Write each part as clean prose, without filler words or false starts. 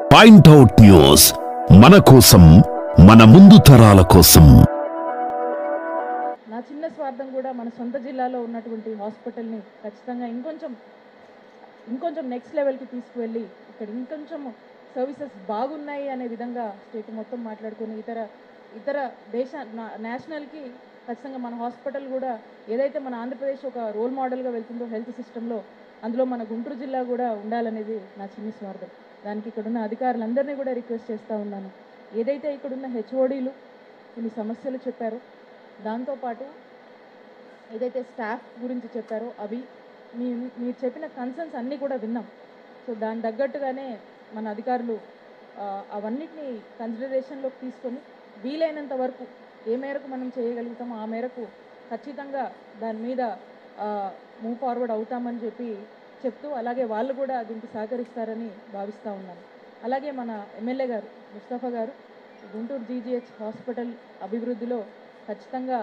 Point out news, మన కోసం, మన ముందు తరాల కోసం. నా చిన్న స్వార్థం కూడా మన సొంత జిల్లాలో ఉన్నటువంటి హాస్పిటల్ని ఖచ్చితంగా ఇంకొంచెం నెక్స్ట్ లెవెల్కి తీసుకువెళ్ళి ఇక్కడ ఇంకొంచెం సర్వీసెస్ బాగున్నాయి అనే విధంగా స్టేట్ మొత్తం మాట్లాడుకొని ఇతర నేషనల్కి ఖచ్చితంగా మన హాస్పిటల్ కూడా ఏదైతే మన ఆంధ్రప్రదేశ్ ఒక రోల్ మోడల్గా వెళ్తుందో హెల్త్ సిస్టంలో, అందులో మన గుంటూరు జిల్లా కూడా ఉండాలనేది నా చిన్న స్వార్థం. దానికి ఇక్కడున్న అధికారులందరినీ కూడా రిక్వెస్ట్ చేస్తూ ఉన్నాను. ఏదైతే ఇక్కడున్న హెచ్ఓడీలు కొన్ని సమస్యలు చెప్పారో, దాంతోపాటు ఏదైతే స్టాఫ్ గురించి చెప్పారో అవి మీరు చెప్పిన కన్సర్న్స్ అన్నీ కూడా విన్నాం. సో దాని తగ్గట్టుగానే మన అధికారులు అవన్నిటినీ కన్సిడరేషన్లోకి తీసుకొని వీలైనంత వరకు ఏ మేరకు మనం చేయగలుగుతామో ఆ మేరకు ఖచ్చితంగా దాని మీద మూవ్ ఫార్వర్డ్ అవుతామని చెప్తూ, అలాగే వాళ్ళు కూడా దీనికి సహకరిస్తారని భావిస్తూ ఉన్నాను. అలాగే మన ఎమ్మెల్యే గారు ముస్తఫా గారు గుంటూరు జీజీహెచ్ హాస్పిటల్ అభివృద్ధిలో ఖచ్చితంగా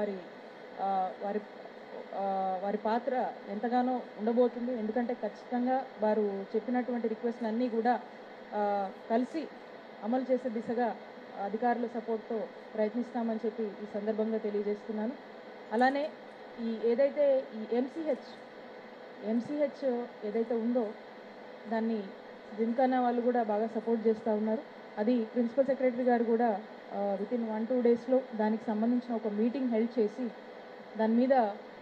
వారి పాత్ర ఎంతగానో ఉండబోతుంది. ఎందుకంటే ఖచ్చితంగా వారు చెప్పినటువంటి రిక్వెస్ట్లు అన్నీ కూడా కలిసి అమలు చేసే దిశగా అధికారుల సపోర్ట్తో ప్రయత్నిస్తామని చెప్పి ఈ సందర్భంగా తెలియజేస్తున్నాను. అలానే ఏదైతే ఈ ఎంసీహెచ్ ఏదైతే ఉందో దాన్ని జిమ్ఖానా వాళ్ళు కూడా బాగా సపోర్ట్ చేస్తూ ఉన్నారు. అది ప్రిన్సిపల్ సెక్రటరీ గారు కూడా వితిన్ 1-2 డేస్లో దానికి సంబంధించిన ఒక మీటింగ్ హెల్డ్ చేసి దాని మీద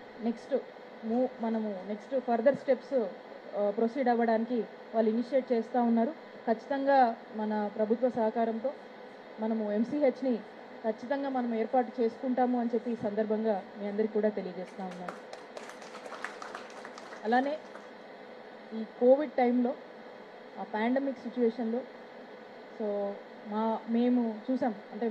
మనము నెక్స్ట్ ఫర్దర్ స్టెప్స్ ప్రొసీడ్ అవ్వడానికి వాళ్ళు ఇనిషియేట్ చేస్తూ ఉన్నారు. ఖచ్చితంగా మన ప్రభుత్వ సహకారంతో మనము ఎంసీహెచ్ని ఖచ్చితంగా మనం ఏర్పాటు చేసుకుంటాము అని చెప్పి ఈ సందర్భంగా మీ అందరికీ కూడా తెలియజేస్తూ ఉన్నాను. అలానే ఈ కోవిడ్ టైంలో, ఆ పాండమిక్ సిచ్యువేషన్లో సో మేము చూసాం, అంటే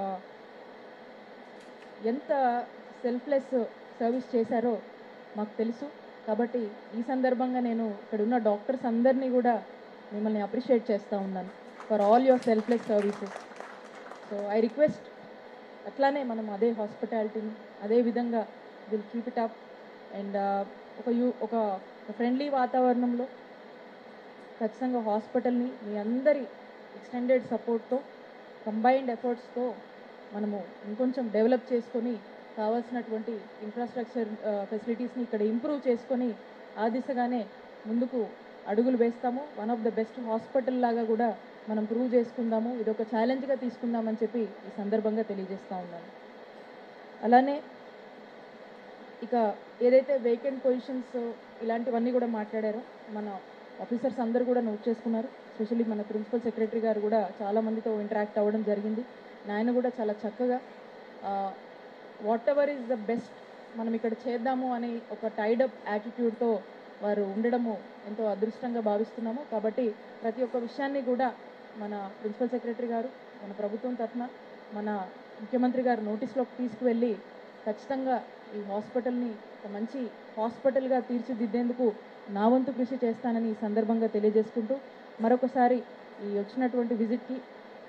ఎంత సెల్ఫ్లెస్ సర్వీస్ చేశారో మాకు తెలుసు. కాబట్టి ఈ సందర్భంగా నేను ఇక్కడ ఉన్న డాక్టర్స్ అందరినీ కూడా మిమ్మల్ని అప్రిషియేట్ చేస్తూ ఉన్నాను for all your selfless services. So I request అట్లానే మనం అదే హాస్పిటాలిటీని అదే విధంగా will keep it up and ఒక ఫ్రెండ్లీ వాతావరణంలో ఖచ్చితంగా హాస్పిటల్ని మీ అందరి ఎక్స్టెండెడ్ సపోర్ట్తో, కంబైన్డ్ ఎఫర్ట్స్తో మనము ఇంకొంచెం డెవలప్ చేసుకొని కావాల్సినటువంటి ఇన్ఫ్రాస్ట్రక్చర్ ఫెసిలిటీస్ని ఇక్కడ ఇంప్రూవ్ చేసుకొని ఆ దిశగానే ముందుకు అడుగులు వేస్తాము. One of the best hospital లాగా కూడా మనం ప్రూవ్ చేసుకుందాము, ఇది ఒక ఛాలెంజ్గా తీసుకుందామని చెప్పి ఈ సందర్భంగా తెలియజేస్తూ ఉన్నాను. అలానే ఇక ఏదైతే వేకెంట్ పొజిషన్స్ ఇలాంటివన్నీ కూడా మాట్లాడారో మన ఆఫీసర్స్ అందరూ కూడా నోట్ చేసుకున్నారు. ఎస్పెషల్లీ మన ప్రిన్సిపల్ సెక్రటరీ గారు కూడా చాలామందితో ఇంటరాక్ట్ అవ్వడం జరిగింది. ఆయన కూడా చాలా చక్కగా whatever is the best మనం ఇక్కడ చేద్దాము అని ఒక టైడప్ యాటిట్యూడ్తో వారు ఉండడము ఎంతో అదృష్టంగా భావిస్తున్నాము. కాబట్టి ప్రతి ఒక్క విషయాన్ని కూడా మన ప్రిన్సిపల్ సెక్రటరీ గారు మన ప్రభుత్వం తరఫున మన ముఖ్యమంత్రి గారు నోటీస్లోకి తీసుకువెళ్ళి ఖచ్చితంగా ఈ హాస్పిటల్ని ఒక మంచి హాస్పిటల్గా తీర్చిదిద్దేందుకు నా వంతు కృషి చేస్తానని ఈ సందర్భంగా తెలియజేసుకుంటూ, మరొకసారి ఈ వచ్చినటువంటి విజిట్కి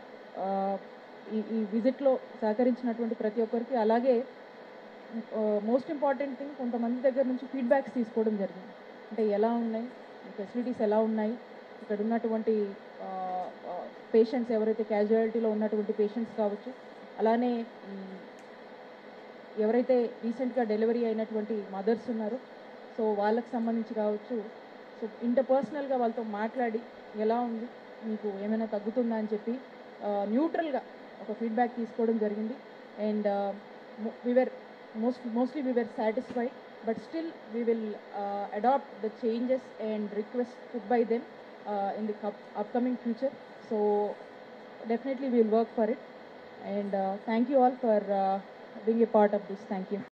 ఈ విజిట్లో సహకరించినటువంటి ప్రతి ఒక్కరికి, అలాగే మోస్ట్ ఇంపార్టెంట్ థింగ్ కొంతమంది దగ్గర నుంచి ఫీడ్బ్యాక్స్ తీసుకోవడం జరిగింది. అంటే ఎలా ఉన్నాయి, ఫెసిలిటీస్ ఎలా ఉన్నాయి, ఇక్కడ ఉన్నటువంటి పేషెంట్స్ ఎవరైతే క్యాజువాలిటీలో ఉన్నటువంటి పేషెంట్స్ కావచ్చు, అలానే ఎవరైతే రీసెంట్గా డెలివరీ అయినటువంటి మదర్స్ ఉన్నారో సో వాళ్ళకి సంబంధించి కావచ్చు. సో ఇంటర్పర్సనల్గా వాళ్ళతో మాట్లాడి ఎలా ఉంది, మీకు ఏమైనా తగ్గుతుందా అని చెప్పి న్యూట్రల్గా ఒక ఫీడ్బ్యాక్ తీసుకోవడం జరిగింది. And mostly we were satisfied, but still we will adopt the changes and requests put by them in the upcoming future. So definitely we will work for it, and thank you all for being a part of this. Thank you.